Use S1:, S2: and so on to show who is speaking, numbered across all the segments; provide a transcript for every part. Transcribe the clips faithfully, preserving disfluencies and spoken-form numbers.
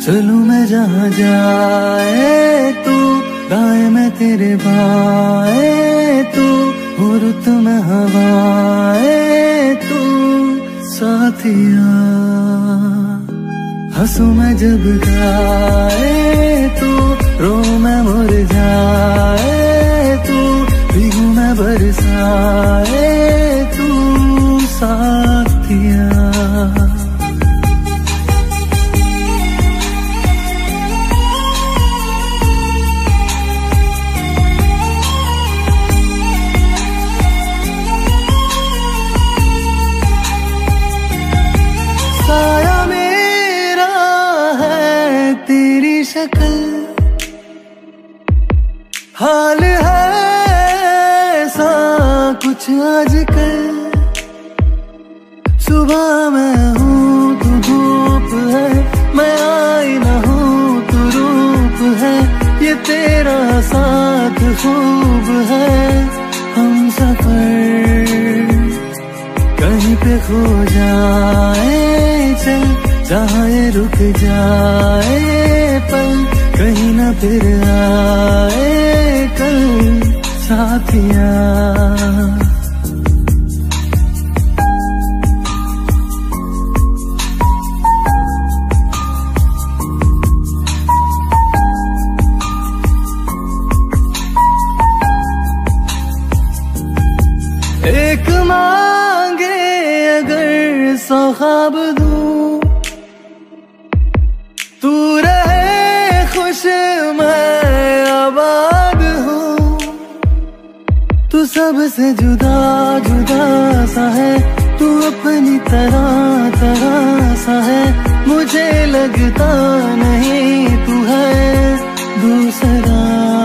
S1: चलूं मैं जहाँ जाए तू, दाएं मैं तेरे बाएं तू, हो रुत में हवाए तू साथिया। हंसू मैं जब गाए तू, रो मैं मुरझाए तू, भीगू मैं बरसाए तू साथिया। साया मेरा है तेरी शक्ल, हाल है ऐसा कुछ आजकल। सुबह मैं हूँ तू धूप है, मैं आईना हूँ तू रूप है, ये तेरा साथ खूब है। हम सफर कहीं पे खो जाए चल, जहाँ ये रुक जाए पल, कहीं ना फिर आए कल साथिया। एक मांगे अगर सौ ख्वाब दूं, तू रहे खुश मैं आबाद हूँ। तू सबसे जुदा जुदा सा है, तू अपनी तरह तरह सा है, मुझे लगता नहीं तू है दूसरा।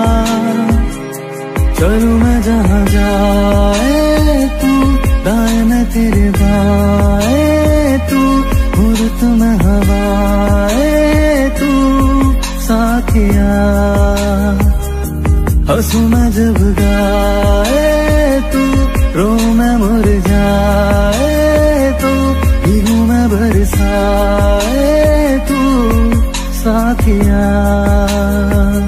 S1: चलूं मैं जहाँ जाए तू, दाएं मैं तेरे बाएं तू, हुर्त में हवाए तू साथिया। हंसू मैं जब गाए तू, रो मैं मुरझाए तू, भीगू मैं बरसाए तू साथिया।